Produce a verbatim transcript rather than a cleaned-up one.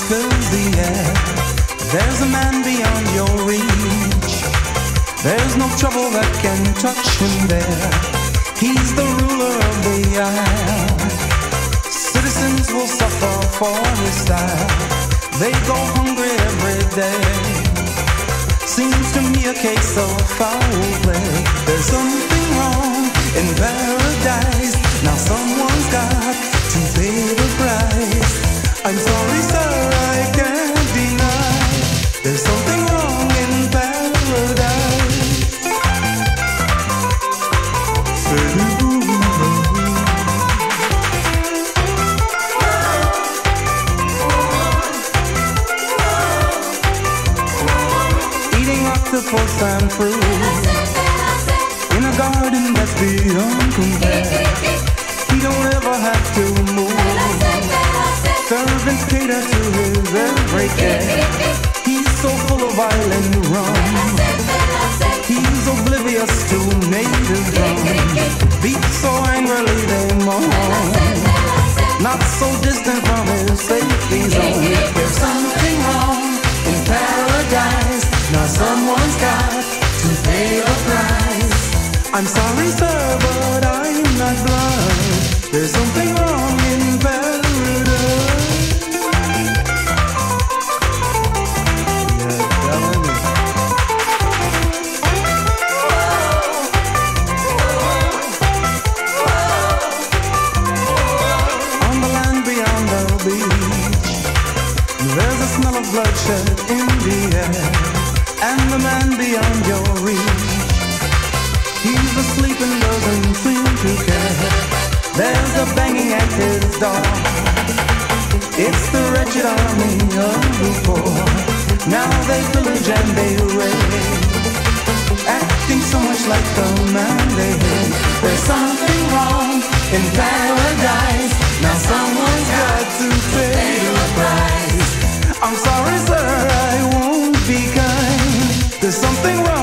fills the air. There's a man beyond your reach. There's no trouble that can touch him there. He's the ruler of the isle. Citizens will suffer for his style. They go hungry every day. Seems to me a case of foul play. There's something wrong in paradise. Now someone's got to pay the price. I'm sorry, sir, I can't deny. There's something wrong in paradise. Eating octopus and fruit in a garden that's beyond compare. He don't ever have to move. Servants cater to his every care. He's so full of violent rum. He's oblivious to native drum. Beats so angrily they moan. Not so distant from his safety zone. There's something wrong in paradise. Now someone's got to pay the price. I'm sorry, sir, but I'm not blind. There's something wrong in paradise. There's a smell of bloodshed in the air, and the man beyond your reach, he's asleep and doesn't seem to care. There's a banging at his door. It's the wretched army of the poor. Now they pillage and they raid, acting so much like the man they hate. There's something wrong in paradise. Now someone's got to pay the price. I'm sorry, sir, I won't be kind. There's something wrong